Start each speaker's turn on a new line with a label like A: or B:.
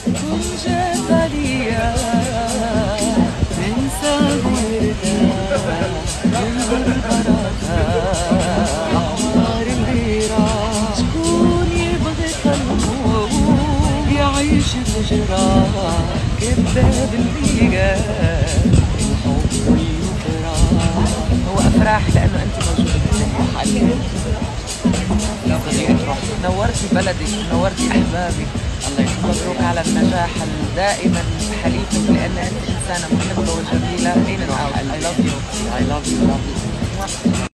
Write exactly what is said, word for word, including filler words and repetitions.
A: كن جات عليا ننسى ويرتاح ينظر البركة أحمر اللي راح شكون يبغي قلبه يعيش بجراح كذاب اللي قال الحب والفراق هو أفراح لأنه أنت موجودة في حالي. نورتي بلدك ونورتي أحبابك. الله يسلمك. مبروك على النجاح دائما حليفك لأن أنت إنسانة محبة وجميلة. I love you. I love you.